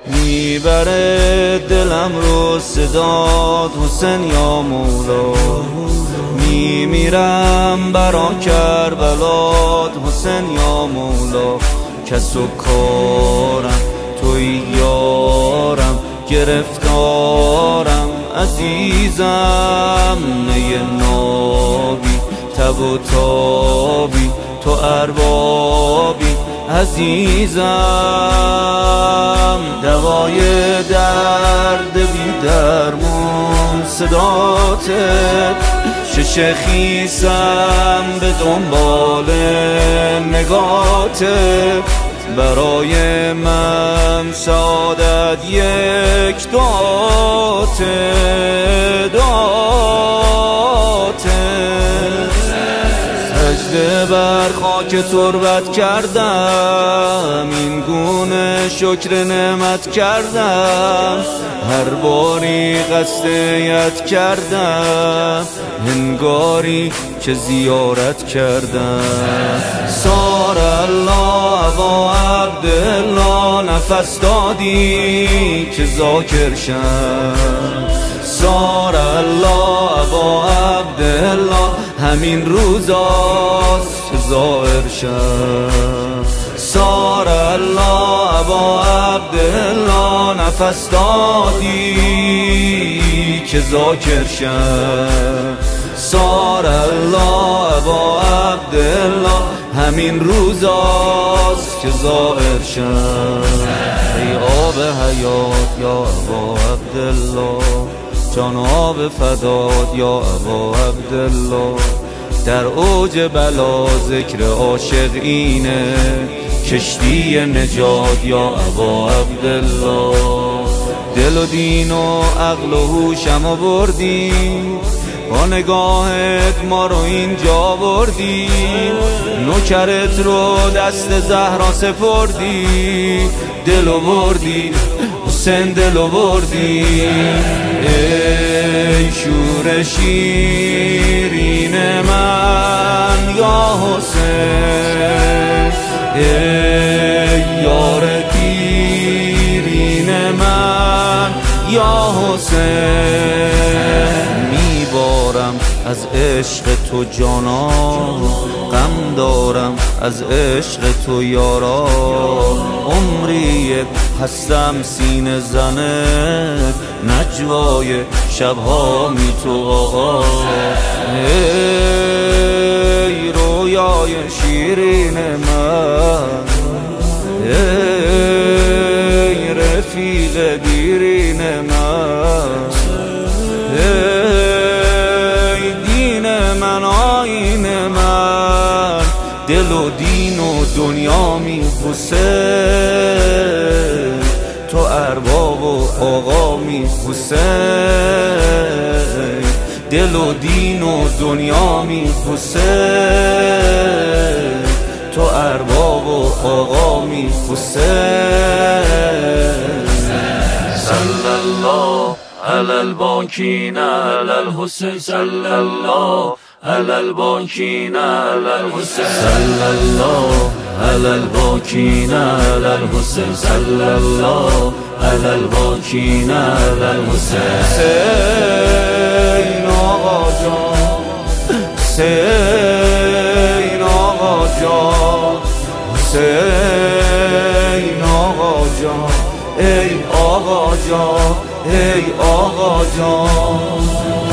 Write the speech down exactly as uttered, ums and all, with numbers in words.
میبره دلم رو صدات حسین یا مولا، میمیرم برا کربلات حسین یا مولا. کس و کارم توی یارم، گرفتارم عزیزم. نی نابی تب و تابی تو اربابی عزیزم. دوای درد بی درمون صداتت، شش خیسم به دنبال نگاتت. برای من سعادت یک داته داته. سجده بر خاک تربت کردم، این گونه شکر نعمت کردم. هر باری قصد یت کردم، هنگاری که زیارت کردم. سار الله و عبدالله، نفس دادی که ذاکر شم. سار الله و عبدالله، همین روزاست که ظاهر شم. سار الله و عبدالله، نفس دادی که ذاکر شم. سار الله و عبدالله، همین روزاست که ظاهر شم. ای آب حیات یا ابا عبدالله، جان آب فدات یا ابا عبدالله. در اوج بلا ذکر عاشق اینه، کشتی نجات یا ابا عبدالله. دل و دین و عقل و هوشم بردی، با نگاهت ما رو اینجا بردی. نوکرت رو دست زهرا سپردی، دلو بردی حسین دلو بردی. ای شور شیرین من یا حسین، ای یار دیرین من یا حسین. میبارم از عشق تو جانا، غم دارم از عشق تو یارا. عمری هستم سینه زنه، نجوای شبها می تو آقا. ای رویای شیرین من، ای رفیق دیرین من. ای دین من آیین من، دل و دین و دنیا می حسین. تو ارباب و آقا می حسین. دل و دین و دنیا می حسین. تو ارباب و آقا می حسین. صلی الله علی الباکین علی الحسین، صلی الله علی الباکین علی الحسین، صلی الله علی الباکین علی الحسین، صلی الله علی الباکین علی الحسین. حسین آقا جان، حسین آقا جان، حسین آقا جان. ای آقا جان، ای آقا جان.